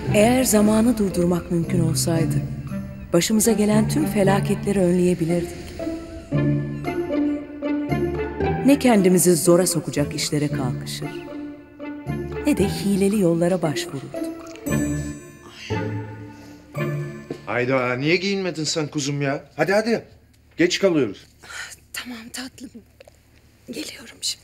Eğer zamanı durdurmak mümkün olsaydı, başımıza gelen tüm felaketleri önleyebilirdik. Ne kendimizi zora sokacak işlere kalkışır, ne de hileli yollara başvururduk. Hayda, niye giyinmedin sen kuzum ya? Hadi hadi, geç kalıyoruz. Tamam tatlım, geliyorum şimdi.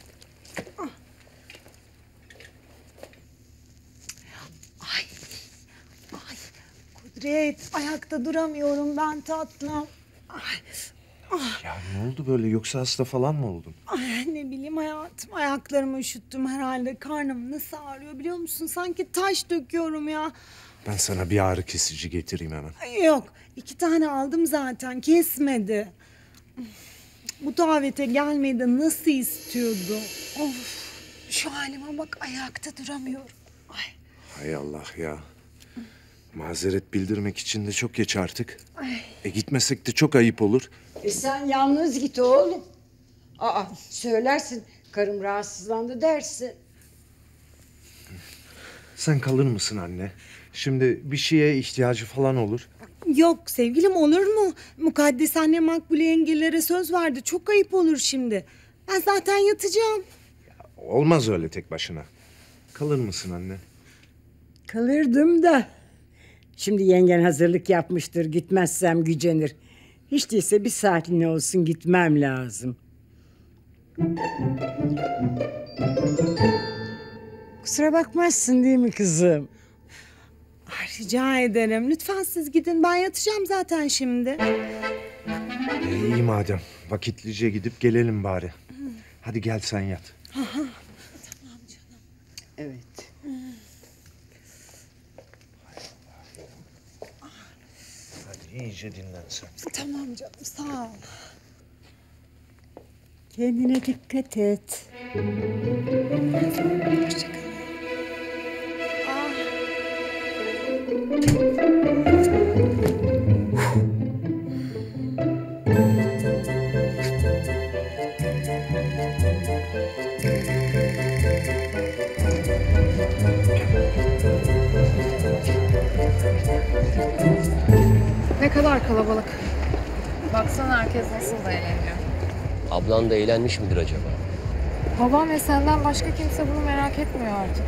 Ay, ay Kudret, ayakta duramıyorum ben tatlım. Ya ne oldu böyle, yoksa hasta falan mı oldun? Ay, ne bileyim hayatım, ayaklarımı üşüttüm herhalde. Karnım nasıl ağrıyor biliyor musun? Sanki taş döküyorum ya. Ben sana bir ağrı kesici getireyim hemen. Ay, yok, 2 tane aldım zaten, kesmedi. Bu davete gelmeyi de nasıl istiyordu. Of, şu halime bak, ayakta duramıyorum. Ay. Hay Allah ya. Mazeret bildirmek için de çok geç artık. Gitmesek de çok ayıp olur. Sen yalnız git oğlum. Söylersin, karım rahatsızlandı dersin. Sen kalır mısın anne? Şimdi bir şeye ihtiyacı falan olur. Yok sevgilim, olur mu? Mukaddes anne Makbule yengelere söz verdi. Çok ayıp olur şimdi. Ben zaten yatacağım. Olmaz öyle tek başına. Kalır mısın anne? Kalırdım da. Şimdi yengen hazırlık yapmıştır, gitmezsem gücenir. Hiç değilse bir saatliğine olsun gitmem lazım. Kusura bakmazsın değil mi kızım? Ay, rica ederim. Lütfen siz gidin. Ben yatacağım zaten şimdi. İyi madem. Vakitlice gidip gelelim bari. Hadi gel sen yat. Tamam canım. Evet. Hadi iyice dinlen sen. Tamam canım, sağ ol. Kendine dikkat et. Hoşçakal. Ne kadar kalabalık. Baksana herkes nasıl da eğleniyor. Ablan da eğlenmiş midir acaba? Babam ve senden başka kimse bunu merak etmiyor artık.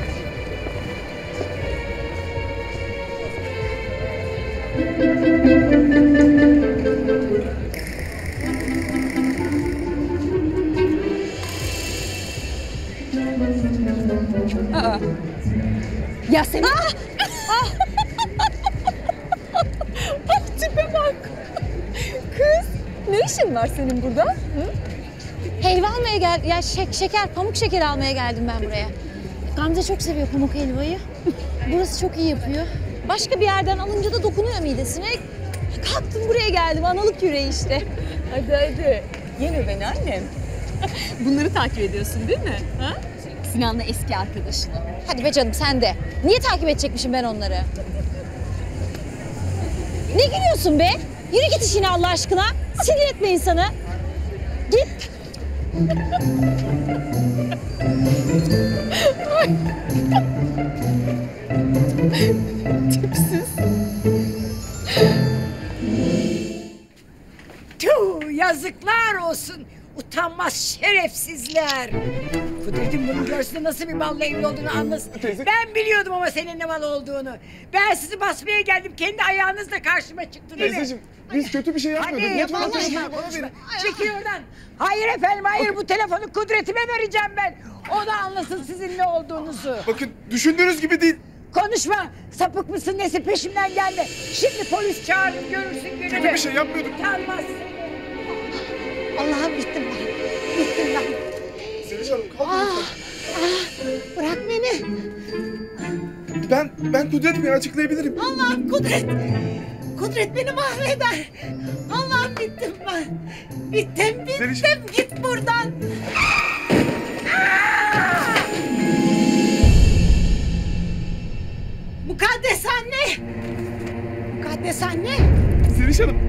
Yasemin. Tipe bak. Kız, ne işin var senin burada? Hı? Helva almaya gel, ya şeker, pamuk şeker almaya geldim ben buraya. Gamze çok seviyor pamuk helvayı. Burası çok iyi yapıyor. Başka bir yerden alınca da dokunuyor midesine. Kalktım buraya geldim, analık yüreği işte. Hadi hadi. Yeme beni annem. Bunları takip ediyorsun değil mi? Ha? Sinan'la eski arkadaşını. Hadi be canım sen de. Niye takip edecekmişim ben onları? Ne gülüyorsun be? Yürü git işine Allah aşkına. Sinir etme insanı. Git. Tipsiz. Tüh, yazıklar olsun. Utanmaz şerefsizler. Kudret'in bunu görsün, nasıl bir malla evli olduğunu anlasın. Ben biliyordum ama senin ne mal olduğunu. Ben sizi basmaya geldim. Kendi ayağınızla karşıma çıktı değil mi? Teyzeciğim, biz kötü bir şey yapmıyorduk. Hadi Lütfen vallahi telefonu bana konuşma. verin. Çekil oradan. Hayır efendim, hayır. Bu telefonu Kudret'ime vereceğim ben. O da anlasın sizin ne olduğunuzu. Bakın, düşündüğünüz gibi değil. Konuşma. Sapık mısın nesi, peşimden gelme. Şimdi polis çağırıp görürsün gününü. Kötü bir şey yapmıyorduk. Utanmaz seni. Allah'ım bittim ben. Bittim ben. Zeliş Hanım, kalkın lütfen. Bırak beni. Ben Kudret Bey'i açıklayabilirim. Allah'ım, Kudret. Kudret beni mahveder. Allah'ım, bittim ben. Bittim. Zeliş. Git buradan. Mukaddes anne. Mukaddes anne. Zeliş Hanım.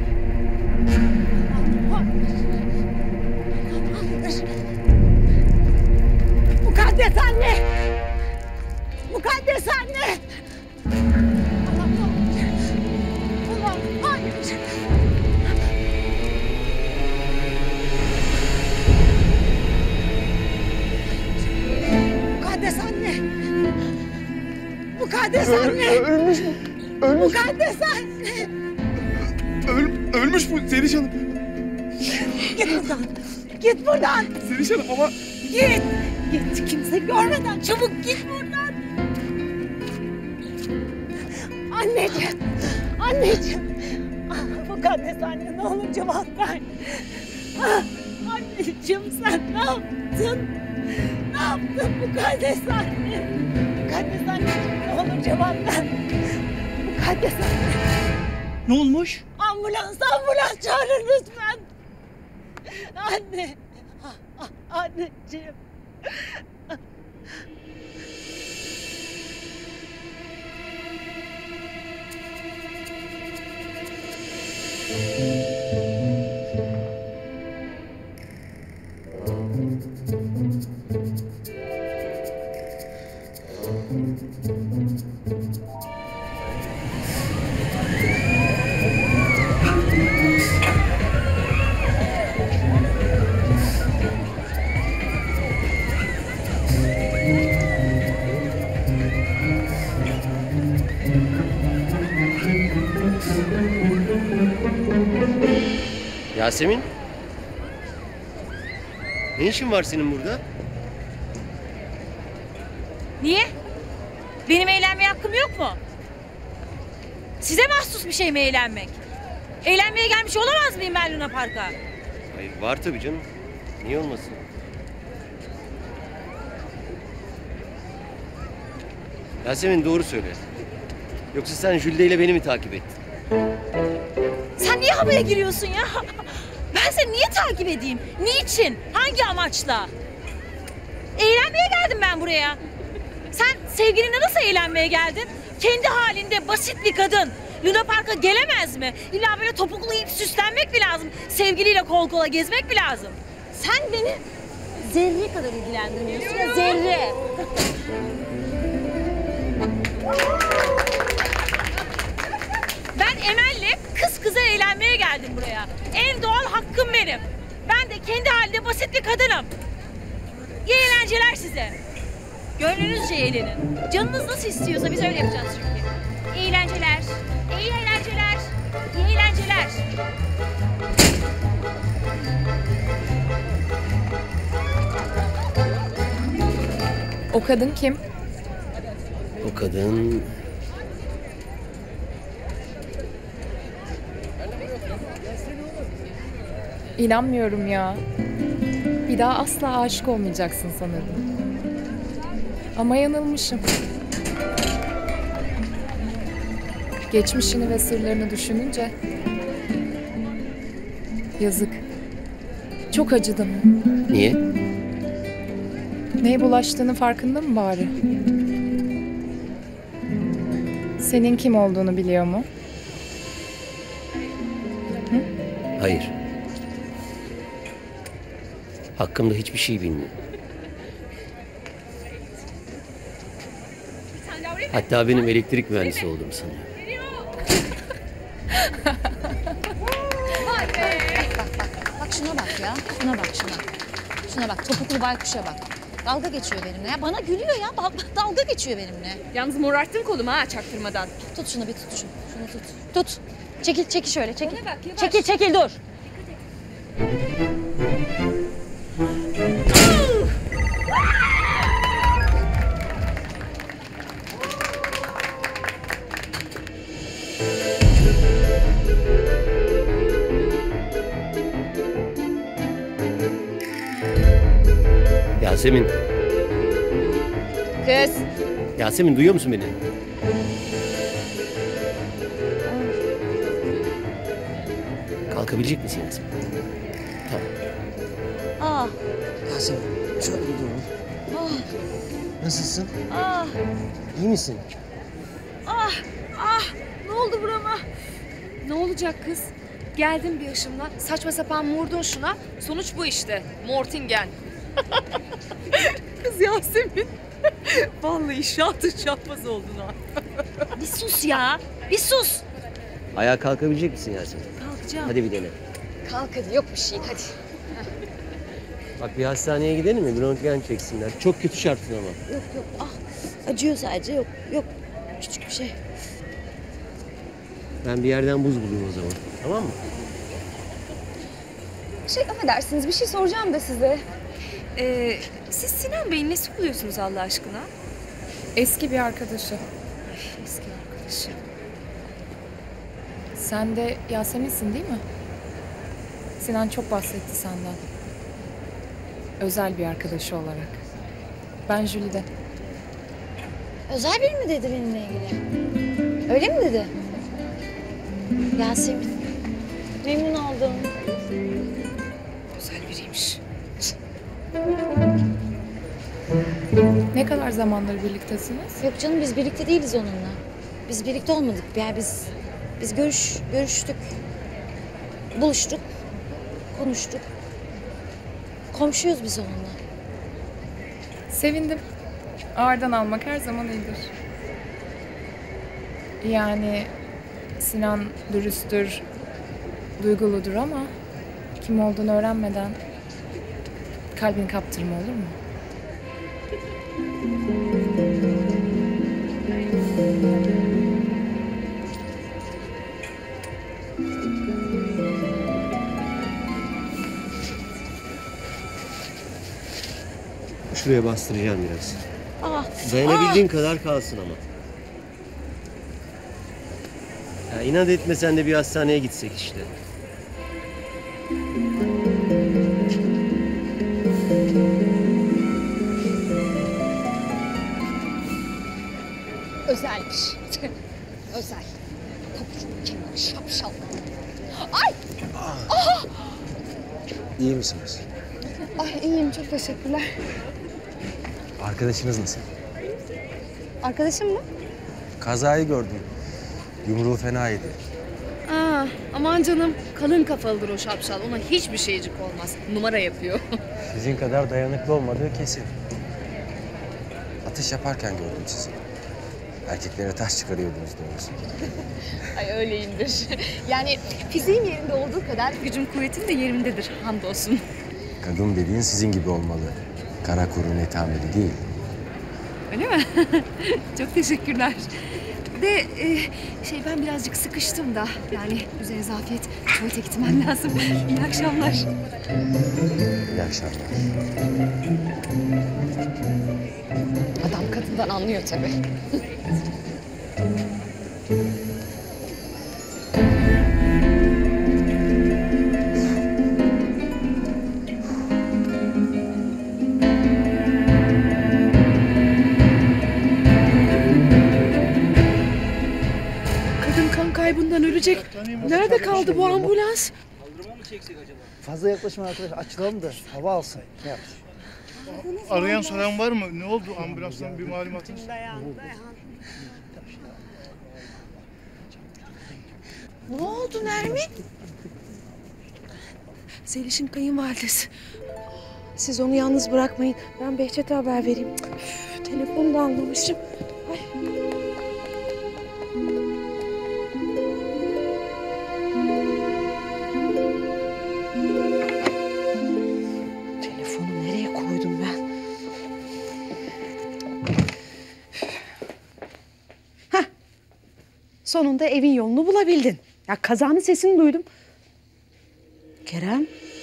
Mukaddes anne. Mukaddes anne. Mukaddes anne. Ölmüş mü? Ölmüş. Mukaddes anne. Ölmüş bu Zeliş Hanım. Git buradan. Git buradan. Zeliş Hanım ama... Git. Git kimse görmeden çabuk git buradan. Anneciğim. Anneciğim. Mukaddes anne ne olur cevap ver. Anneciğim sen ne yaptın? Ne yaptın Mukaddes anne? Mukaddes anneciğim ne olur cevap ver. Mukaddes anne. Ne olmuş? Ambulans çağırın lütfen. Anne. Anneciğim. Yasemin? Ne işin var senin burada? Niye? Benim eğlenmeye hakkım yok mu? Size mahsus bir şey mi eğlenmek? Eğlenmeye gelmiş olamaz mıyım ben Luna Park'a? Hayır, var tabii canım. Niye olmasın? Yasemin doğru söyle. Yoksa sen Jülde ile beni mi takip ettin? Sen niye havaya giriyorsun ya? Ben seni niye takip edeyim? Niçin? Hangi amaçla? Eğlenmeye geldim ben buraya. Sen sevgilinle nasıl eğlenmeye geldin? Kendi halinde basit bir kadın. Luna Park'a gelemez mi? İlla böyle topuklayıp süslenmek mi lazım? Sevgiliyle kol kola gezmek mi lazım? Sen beni zerre kadar ilgilendirmiyorsun ya, zerre. Ben Emel'le kız kıza eğlenmeye geldim buraya. En doğal hakkım benim. Ben de kendi halinde basit bir kadınım. İyi eğlenceler size. Gönlünüzce eğlenin. Canınız nasıl istiyorsa biz öyle yapacağız çünkü. İyi eğlenceler, iyi eğlenceler, iyi eğlenceler. O kadın kim? O kadın... İnanmıyorum ya. Bir daha asla aşık olmayacaksın sanırım. Ama yanılmışım. Geçmişini ve sırlarını düşününce... Yazık. Çok acıdım. Niye? Neye bulaştığını farkında mı bari? Senin kim olduğunu biliyor mu? Hayır. Hakkımda hiçbir şey bilmiyor. Hatta benim elektrik mühendisi olduğumu sanıyor. Bak şuna bak ya. Şuna bak şuna. Şuna bak. Topuklu baykuşa bak. Dalga geçiyor benimle ya. Bana gülüyor ya. Dalga geçiyor benimle. Yalnız morarttın kolumu ha çaktırmadan. Tut şunu bir tut şunu. Şunu tut. Tut. Çekil şöyle çekil. Bana bak, yavaş. Çekil dur. Yasemin. Kız. Yasemin duyuyor musun beni? Kalkabilecek misin Yasemin? Tamam. Ah. Yasemin şöyle bir durun. Ah. Nasılsın? Ah. İyi misin? Ah. Ah. Ne oldu burama? Ne olacak kız? Geldin bir yaşımla, saçma sapan vurdun şuna. Sonuç bu işte. Mortingen. Kız Yasemin. Vallahi şahtı şahbaz oldun ha. Bir sus ya. Bir sus. Ayağa kalkabilecek misin Yasemin? Kalkacağım. Hadi bir dene. Kalk hadi, yok bir şey hadi. Bak bir hastaneye gidelim mi? Bir röntgen çeksinler. Çok kötü şartın ama. Yok ah acıyor sadece yok. Küçük bir şey. Ben bir yerden buz bulayım o zaman. Tamam mı? Affedersiniz bir şey soracağım da size. Siz Sinan Bey'in nesi oluyorsunuz Allah aşkına? Eski bir arkadaşı. Eski arkadaşı. Sen de Yasemin'sin değil mi? Sinan çok bahsetti senden. Özel bir arkadaşı olarak. Ben Jülide. Özel biri mi dedi benimle ilgili? Öyle mi dedi? Yasemin. Memnun oldum. Güzel biriymiş. Ne kadar zamandır birliktesiniz? Yok canım biz birlikte değiliz onunla. Biz birlikte olmadık. Yani biz görüştük. Buluştuk. Konuştuk. Komşuyuz biz onunla. Sevindim. Ağırdan almak her zaman iyidir. Yani Sinan dürüsttür, duyguludur ama kim olduğunu öğrenmeden kalbini kaptırma olur mu? Şuraya bastıracağım biraz. Aa, Dayanabildiğin kadar kalsın ama. Ya inat etmesen de bir hastaneye gitsek işte. Özelmiş. Özel. Kopuşun kenarı şapşal. Ay! Aha! İyi misiniz? Ay iyiyim çok teşekkürler. Arkadaşınız nasıl? Arkadaşım mı? Kazayı gördüm. Yumruğu fena yedi. Aa, aman canım kalın kafalıdır o şapşal. Ona hiçbir şeycik olmaz. Numara yapıyor. Sizin kadar dayanıklı olmadığı kesin. Atış yaparken gördüm sizi. Erkeklere taş çıkarıyordunuz doğrusu. Ay öyleyimdir. Yani fiziğim yerinde olduğu kadar gücüm kuvvetim de yerindedir hamdolsun. Kadın dediğin sizin gibi olmalı. Kara kuru netameli değil. Öyle mi? Çok teşekkürler. De ben birazcık sıkıştım da. Yani üzerinize afiyet. Tuvalete gitmem lazım. İyi akşamlar. İyi akşamlar. Adam kadından anlıyor tabii. Kadın kan kaybından ölecek. Nerede kaldı bu ambulans? Fazla yaklaşma arkadaş. Açılalım da hava alsın. Ne yapsın? Arayan soran var mı? Ne oldu? Ambulanstan bir malumatınız? Ne oldu Nermin? Zeliş'in kayınvalidesi. Siz onu yalnız bırakmayın. Ben Behçet'e haber vereyim. Üf, telefonu da almamışım. Ay. Telefonu nereye koydum ben? Hah. Sonunda evin yolunu bulabildin. Ya kazanın sesini duydum. Kerem?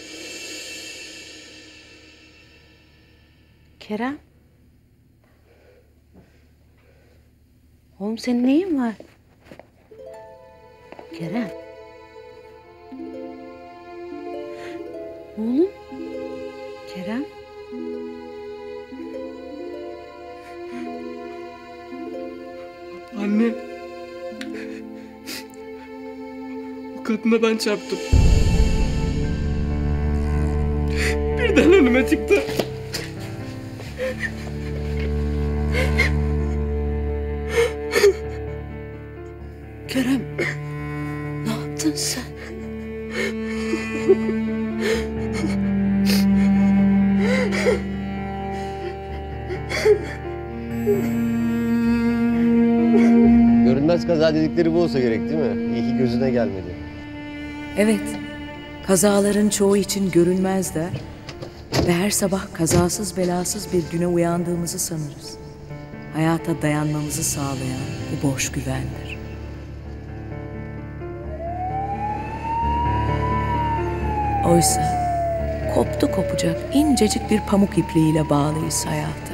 Kerem? Oğlum senin neyin var? Kerem? Oğlum? Kerem? Anne. O kadına ben çarptım. Birden önüme çıktı. Kerem, ne yaptın sen? Görünmez kaza dedikleri bu olsa gerek değil mi? İyi ki gözüne gelmedi. Evet, kazaların çoğu için görünmezler ve her sabah kazasız belasız bir güne uyandığımızı sanırız. hayata dayanmamızı sağlayan bu boş güvendir. Oysa koptu kopacak incecik bir pamuk ipliğiyle bağlıyız hayata.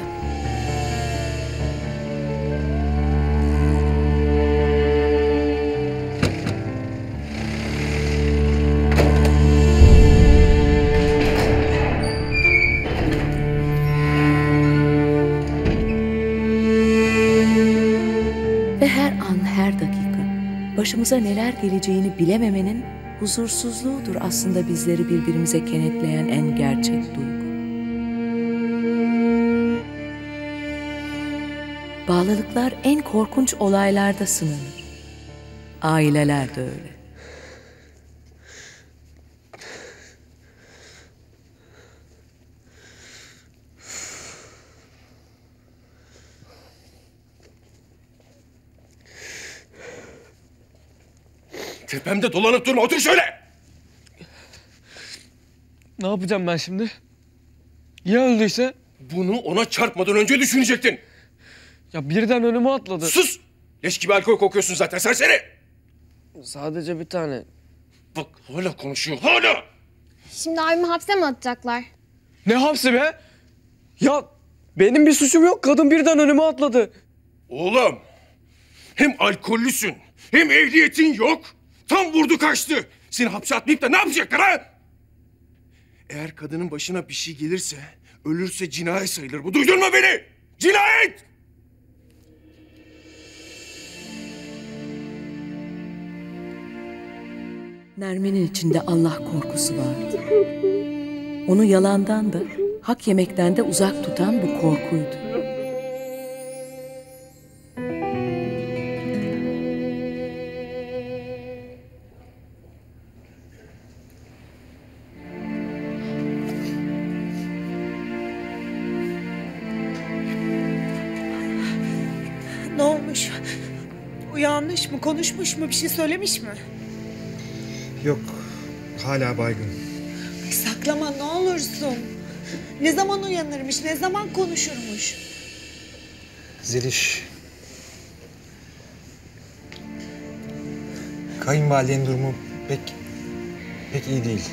Ve her an, her dakika başımıza neler geleceğini bilememenin huzursuzluğudur aslında bizleri birbirimize kenetleyen en gerçek duygu. Bağlılıklar en korkunç olaylarda sınanır. Aileler de öyle. Tepemde dolanıp durma, otur şöyle! Ne yapacağım ben şimdi? Ya öldüyse? Bunu ona çarpmadan önce düşünecektin. Ya birden önüme atladı. Sus! Leş gibi alkol kokuyorsun zaten, serseri! Sadece bir tane. Bak hala konuşuyor, hala! Şimdi abimi hapse mi atacaklar? Ne hapsi be? Ya benim bir suçum yok. Kadın birden önüme atladı. Oğlum! Hem alkollüsün, hem ehliyetin yok. Tam vurdu kaçtı. Seni hapse atmayıp da ne yapacaklar ha? Eğer kadının başına bir şey gelirse, ölürse cinayet sayılır. Bu, duydun mu beni? Cinayet! Nermin'in içinde Allah korkusu vardı. Onu yalandan da, hak yemekten de uzak tutan bu korkuydu. Ne olmuş? Uyanmış mı, konuşmuş mu, bir şey söylemiş mi? Yok, hala baygın. Saklama ne olursun. Ne zaman uyanırmış, ne zaman konuşurmuş? Zeliş. Kayınvalidenin durumu pek iyi değil.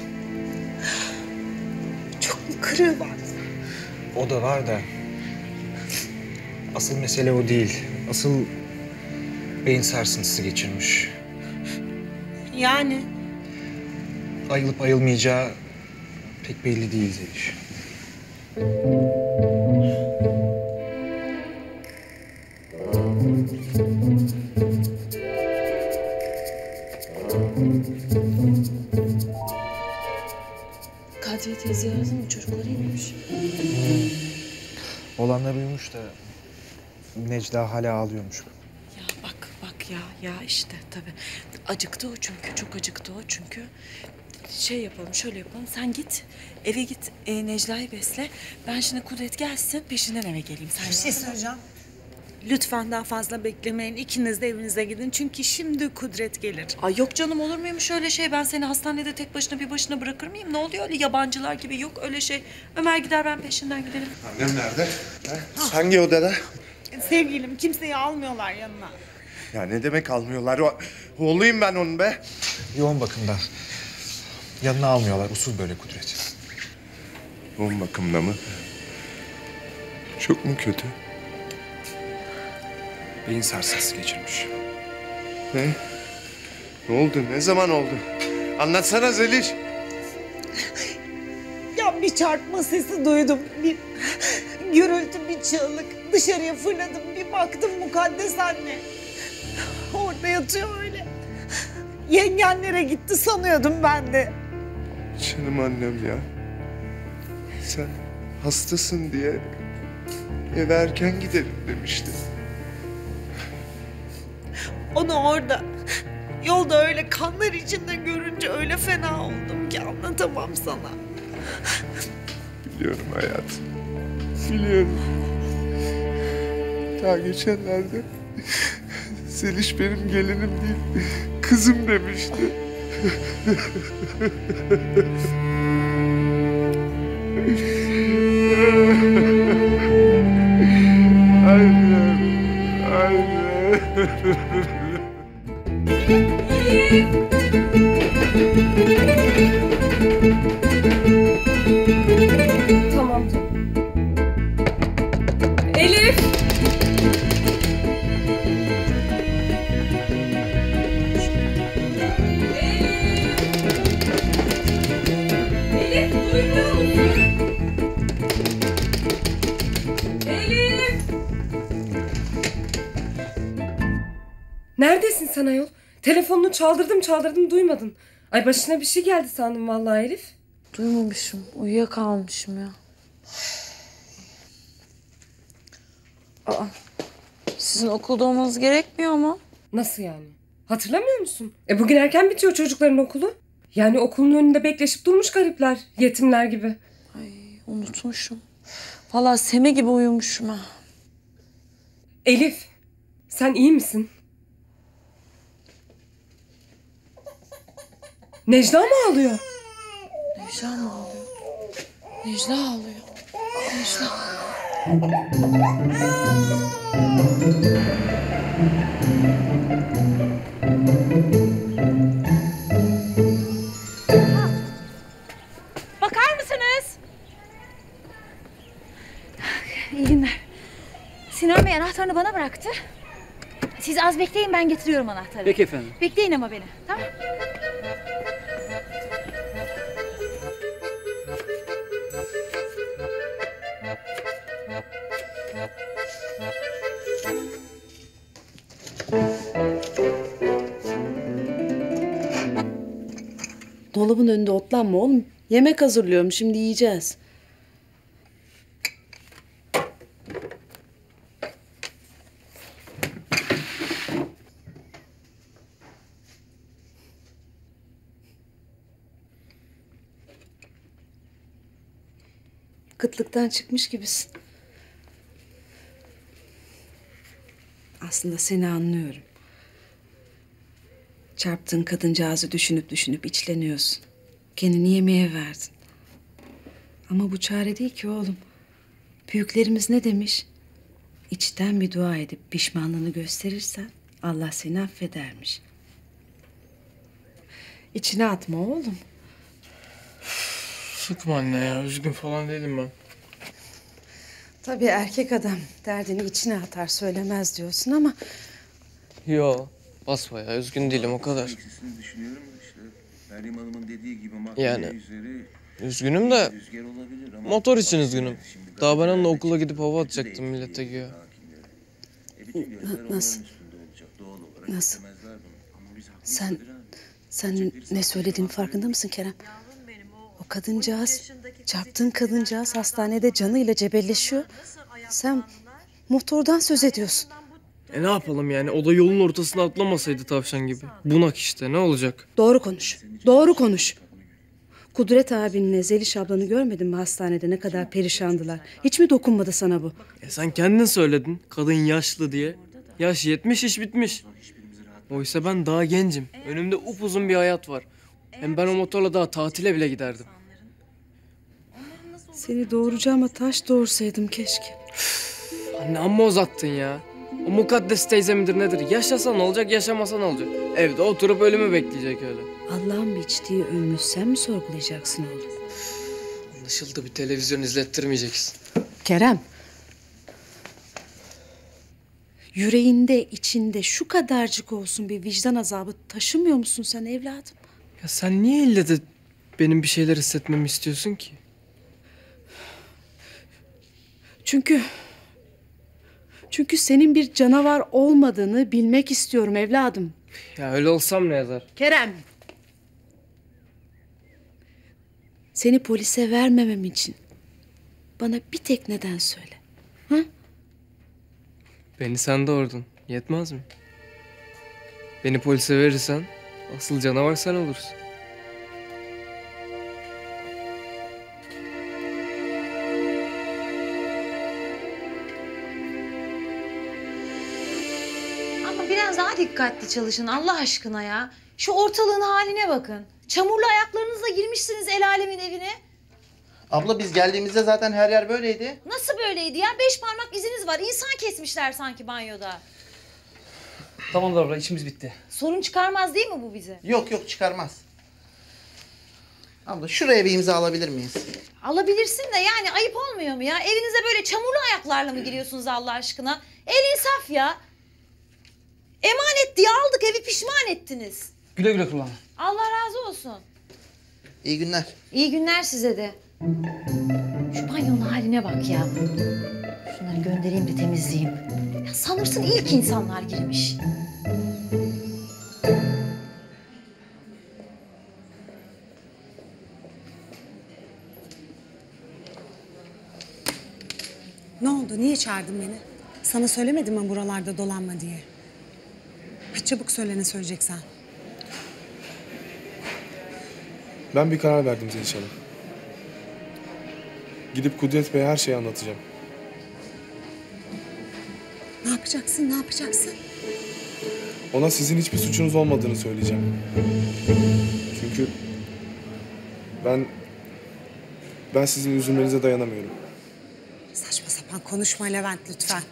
Çok mu kırığı var? O da var da asıl mesele o değil. Asıl beyin sarsıntısı geçirmiş. Yani? Ayılıp ayılmayacağı pek belli değil Zeliş. Kadriye teyze yazdı mı? Çocukları iyiymiş. Olanlar uyumuş da Necla hala ağlıyormuş. Ya bak ya işte tabii. Acıktı o çünkü. Çok acıktı o çünkü. Şey yapalım, şöyle yapalım. Sen git, eve git, Necla'yı besle. Ben şimdi Kudret gelsin, peşinden eve geleyim. Sen Bir şey söyleyeceğim. Lütfen daha fazla beklemeyin. İkiniz de evinize gidin. Çünkü şimdi Kudret gelir. Ay yok canım, olur muymuş öyle şey? Ben seni hastanede tek başına bir başına bırakır mıyım? Ne oluyor öyle yabancılar gibi? Yok öyle şey. Ömer gider, ben peşinden giderim. Annem nerede? Hangi odada? Sevgilim, kimseyi almıyorlar yanına. Ya ne demek almıyorlar? Oğluyum ben onun be. Yoğun bakımda. Yanına almıyorlar. Usul böyle Kudret. Yoğun bakımda mı? Çok mu kötü? Beyin sarsıntısı geçirmiş. Ne? Ne oldu? Ne zaman oldu? Anlatsana Zeliş. Ya bir çarpma sesi duydum. Bir gürültü, bir çığlık. Dışarıya fırladım. Bir baktım Mukaddes anne. Orada yatıyor öyle. Yengenlere gitti sanıyordum ben de. Canım annem ya. Sen hastasın diye eve erken gidelim demiştin. Onu orada, yolda öyle kanlar içinde görünce öyle fena oldum ki anlatamam sana. Biliyorum hayatım. Biliyorum. Daha geçenlerde Zeliş benim gelinim değil, kızım demişti. Annem. Tamam. Elif! Elif duymuyor musun? Elif! Neredesin sen ayol? Telefonunu çaldırdım duymadın. Ay başına bir şey geldi sandım vallahi Elif. Duymamışım. Uyuyakalmışım ya. Aa, sizin okulda olmanız gerekmiyor mu? Nasıl yani? Hatırlamıyor musun? Bugün erken bitiyor çocukların okulu. Yani okulun önünde bekleşip durmuş garipler. Yetimler gibi. Ay unutmuşum. Vallahi Seme gibi uyumuşum ha. Elif, sen iyi misin? Necla mı ağlıyor? Necla mı ağlıyor? Necla ağlıyor. Necla. Bakar mısınız? İyi günler. Sinan Bey anahtarını bana bıraktı. Siz az bekleyin, ben getiriyorum anahtarı. Peki efendim. Bekleyin ama beni, tamam? Dolabın önünde otlanma oğlum. Yemek hazırlıyorum, şimdi yiyeceğiz. Kıtlıktan çıkmış gibisin. Aslında seni anlıyorum. Çarptığın kadıncağızı düşünüp içleniyorsun. Kendini yemeğe verdin. Ama bu çare değil ki oğlum. Büyüklerimiz ne demiş? İçten bir dua edip pişmanlığını gösterirsen Allah seni affedermiş. İçine atma oğlum. Sıkma anne ya. Üzgün falan değilim ben. Tabii erkek adam derdini içine atar söylemez diyorsun ama... Yo. Basbayağı üzgün değilim o kadar. Düşünüyorum işte. Meryem Hanım'ın dediği gibi Yani üzgünüm de motor için üzgünüm. Daha ben onunla okula gidip hava atacaktım millete güya. Nasıl? Nasıl? Sen ne söylediğinin farkında mısın Kerem? O kadıncağız, çarptığın kadıncağız hastanede canıyla cebelleşiyor. Sen motordan söz ediyorsun. Ne yapalım yani? O da yolun ortasına atlamasaydı tavşan gibi. Bunak işte, ne olacak? Doğru konuş. Doğru konuş. Kudret abinle Zeliş ablanı görmedin mi hastanede, ne kadar perişandılar? Hiç mi dokunmadı sana bu? Sen kendin söyledin. Kadın yaşlı diye. Yaş 70, iş bitmiş. Oysa ben daha gencim. Önümde upuzun bir hayat var. Hem ben o motorla daha tatile bile giderdim. Seni doğuracağıma taş doğursaydım keşke. Anne amma uzattın ya. O mukaddes teyze midir nedir? Yaşasa ne olacak, yaşamasa ne olacak? Evde oturup ölümü bekleyecek öyle. Allah'ın biçtiği ömrü sen mi sorgulayacaksın oğlum? Anlaşıldı, bir televizyon izlettirmeyeceksin. Kerem. Yüreğinde, içinde şu kadarcık olsun bir vicdan azabı taşımıyor musun sen evladım? Ya sen niye ille de benim bir şeyler hissetmemi istiyorsun ki? Çünkü senin bir canavar olmadığını bilmek istiyorum evladım. Ya öyle olsam ne yazar? Kerem. Seni polise vermemem için bana bir tek neden söyle. Ha? Beni sen doğurdun. Yetmez mi? Beni polise verirsen asıl canavar sen olursun. Ama biraz daha dikkatli çalışın Allah aşkına ya. Şu ortalığın haline bakın. Çamurlu ayaklarınızla girmişsiniz el alemin evine. Abla biz geldiğimizde zaten her yer böyleydi. Nasıl böyleydi ya? 5 parmak iziniz var. İnsan kesmişler sanki banyoda. Tamamdır abla, işimiz bitti. Sorun çıkarmaz değil mi bu bize? Yok yok çıkarmaz. Abla şuraya bir imza alabilir miyiz? Alabilirsin de yani ayıp olmuyor mu ya? Evinize böyle çamurlu ayaklarla mı giriyorsunuz Allah aşkına? El insaf ya. Emanet diye aldık, evi pişman ettiniz. Güle güle kullan. Allah razı olsun. İyi günler. İyi günler size de. Şu banyonun haline bak ya. Şunları göndereyim de temizleyeyim. Ya sanırsın ilk insanlar girmiş. Ne oldu? Niye çağırdın beni? Sana söylemedim mi buralarda dolanma diye? Hadi çabuk söyle ne söyleyeceksen. Ben bir karar verdim Zeliş Hanım. Gidip Kudret Bey'e her şeyi anlatacağım. Ne yapacaksın? Ne yapacaksın? Ona sizin hiçbir suçunuz olmadığını söyleyeceğim. Çünkü ben sizin üzülmenize dayanamıyorum. Saçma sapan konuşma Levent lütfen.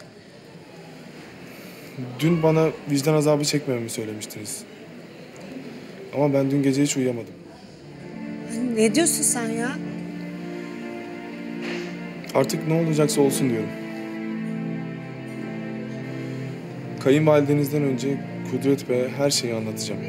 Dün bana vicdan azabı çekmememi söylemiştiniz. Ama ben dün gece hiç uyuyamadım. Ne diyorsun sen ya? Artık ne olacaksa olsun diyorum. Kayınvalidenizden önce Kudret Bey'e her şeyi anlatacağım.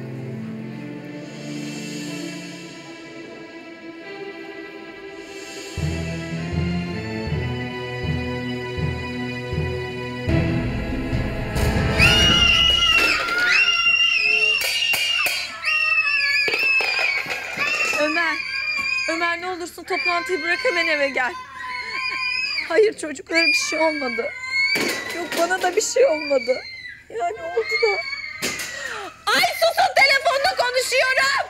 Ömer ne olursun toplantıyı bırak hemen eve gel. Hayır çocuklara bir şey olmadı. Yok bana da bir şey olmadı. Yani oldu da. Ay susun telefonla konuşuyorum.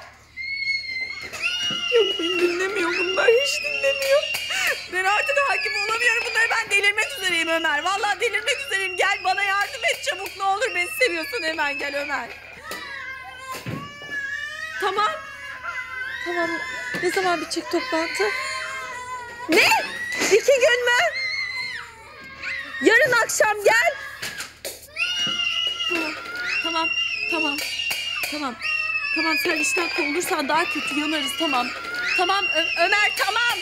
Yok beni dinlemiyor bunlar hiç dinlemiyor. Ben artık hakim olamıyorum bunlara ben delirmek üzereyim Ömer. Vallahi delirmek üzereyim gel bana yardım et çabuk ne olur beni seviyorsun hemen gel Ömer. Tamam. Tamam. Ne zaman bitecek toplantı? Ne? 2 gün mü? Yarın akşam gel. Tamam sen işten kovulursan daha kötü yanarız tamam. Tamam Ömer tamam.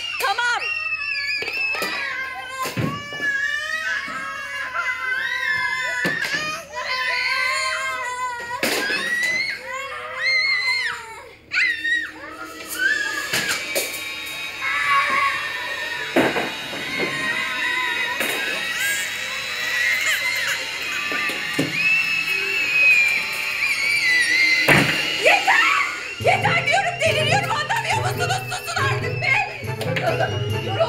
Yeter diyorum deliriyorum anlamıyor musunuz? Susun artık be!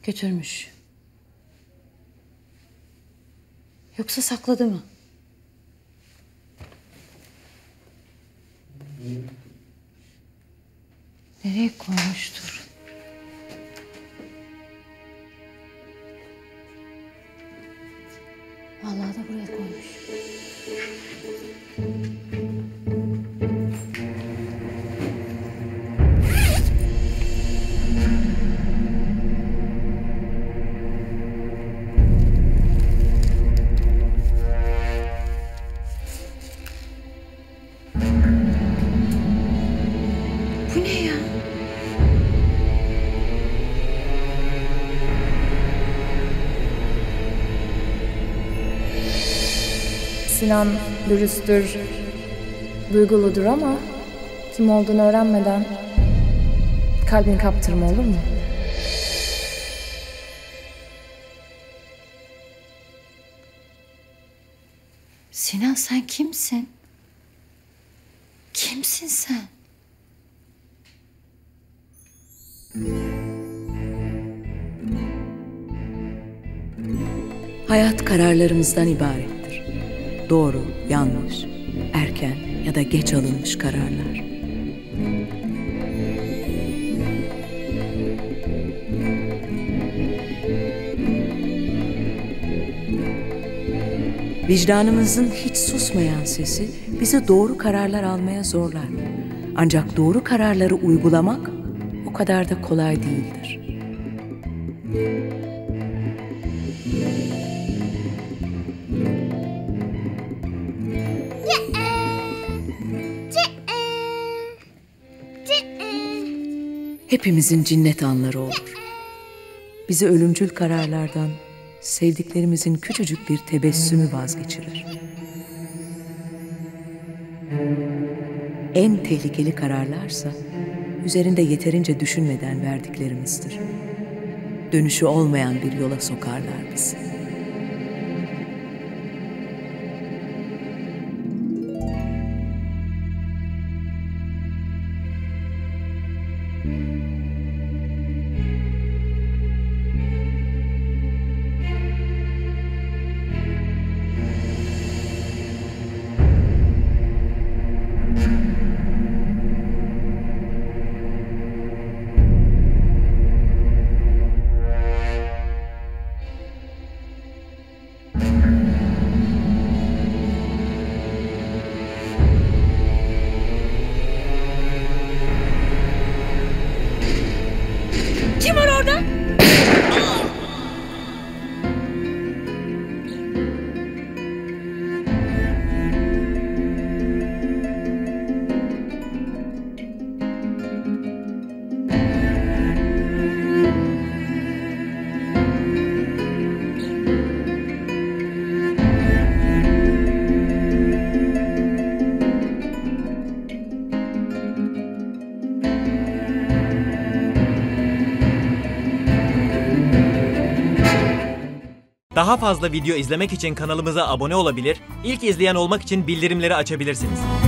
Götürmüş. Yoksa sakladı mı? Nereye koymuştur? Vallahi da buraya koymuş. Bu ne ya? Sinan dürüsttür, duyguludur ama kim olduğunu öğrenmeden kalbini kaptırma, olur mu? Sinan, sen kimsin? Kimsin sen? Hayat kararlarımızdan ibarettir. Doğru, yanlış, erken ya da geç alınmış kararlar. Vicdanımızın hiç susmayan sesi bizi doğru kararlar almaya zorlar. Ancak doğru kararları uygulamak o kadar da kolay değildir. Hepimizin cinnet anları olur. Bizi ölümcül kararlardan, sevdiklerimizin küçücük bir tebessümü vazgeçirir. En tehlikeli kararlarsa üzerinde yeterince düşünmeden verdiklerimizdir. Dönüşü olmayan bir yola sokarlar bizi. Kim var orada? Daha fazla video izlemek için kanalımıza abone olabilir, ilk izleyen olmak için bildirimleri açabilirsiniz.